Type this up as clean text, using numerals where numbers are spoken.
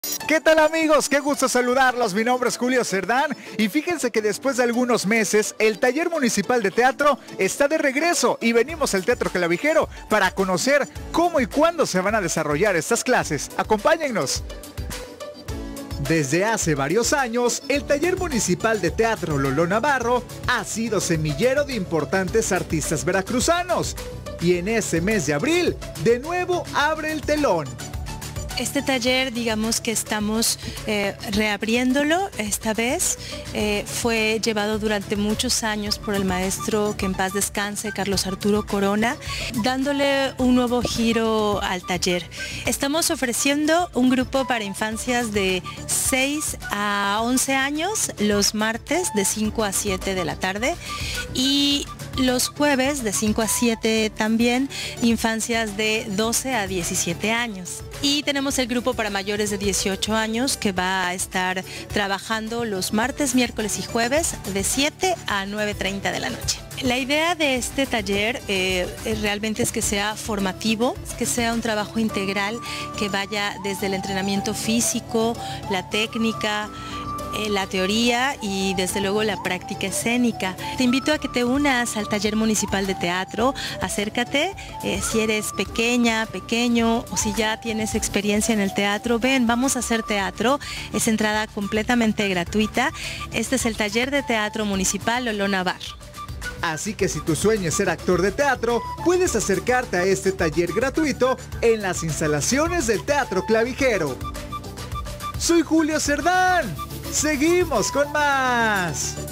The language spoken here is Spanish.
¿Qué tal, amigos? Qué gusto saludarlos. Mi nombre es Julio Cerdán y fíjense que después de algunos meses el Taller Municipal de Teatro está de regreso y venimos al Teatro Clavijero para conocer cómo y cuándo se van a desarrollar estas clases. Acompáñennos. Desde hace varios años, el Taller Municipal de Teatro Lolo Navarro ha sido semillero de importantes artistas veracruzanos. Y en este mes de abril, de nuevo abre el telón. Este taller, digamos que estamos reabriéndolo esta vez. Fue llevado durante muchos años por el maestro, que en paz descanse, Carlos Arturo Corona, dándole un nuevo giro al taller. Estamos ofreciendo un grupo para infancias de 6 a 11 años los martes de 5 a 7 de la tarde y los jueves de 5 a 7 también, infancias de 12 a 17 años. Y tenemos el grupo para mayores de 18 años que va a estar trabajando los martes, miércoles y jueves de 7 a 9:30 de la noche. La idea de este taller realmente es que sea formativo, que sea un trabajo integral que vaya desde el entrenamiento físico, la técnica, la teoría y desde luego la práctica escénica. Te invito a que te unas al Taller Municipal de Teatro. Acércate, si eres pequeña, pequeño o si ya tienes experiencia en el teatro, ven, vamos a hacer teatro. Es entrada completamente gratuita. Este es el Taller de Teatro Municipal Lolo Navarro. Así que si tu sueño es ser actor de teatro, puedes acercarte a este taller gratuito en las instalaciones del Teatro Clavijero. Soy Julio Cerdán. ¡Seguimos con más!